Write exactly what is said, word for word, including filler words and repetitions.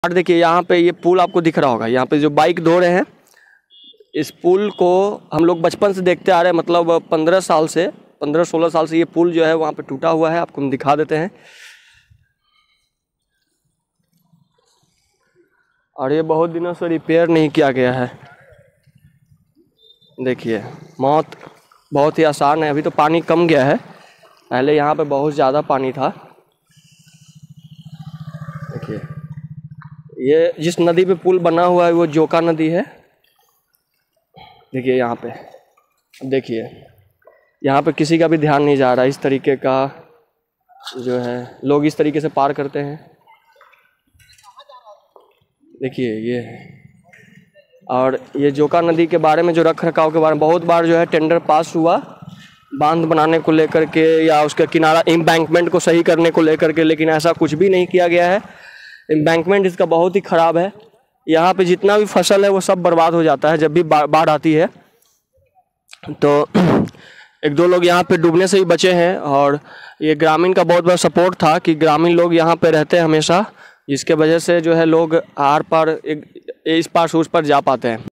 और देखिए यहाँ पे ये पुल आपको दिख रहा होगा, यहाँ पे जो बाइक धो रहे हैं, इस पुल को हम लोग बचपन से देखते आ रहे हैं, मतलब पंद्रह साल से पंद्रह सोलह साल से ये पुल जो है वहाँ पे टूटा हुआ है। आपको हम दिखा देते हैं। और ये बहुत दिनों से रिपेयर नहीं किया गया है। देखिए मौत बहुत ही आसान है। अभी तो पानी कम गया है, पहले यहाँ पे बहुत ज़्यादा पानी था। देखिए ये जिस नदी पे पुल बना हुआ है वो जोका नदी है। देखिए यहाँ पे, देखिए यहाँ पे किसी का भी ध्यान नहीं जा रहा। इस तरीके का जो है लोग इस तरीके से पार करते हैं। देखिए ये, और ये जोका नदी के बारे में जो रख रखाव के बारे में बहुत बार जो है टेंडर पास हुआ बांध बनाने को लेकर के या उसका किनारा एम्बैंकमेंट को सही करने को लेकर के, लेकिन ऐसा कुछ भी नहीं किया गया है। एम्बैंकमेंट इसका बहुत ही ख़राब है। यहाँ पे जितना भी फसल है वो सब बर्बाद हो जाता है जब भी बाढ़ आती है। तो एक दो लोग यहाँ पे डूबने से ही बचे हैं। और ये ग्रामीण का बहुत बड़ा सपोर्ट था कि ग्रामीण लोग यहाँ पे रहते हैं हमेशा, जिसके वजह से जो है लोग आर पार एक इस पार से उस पार जा पाते हैं।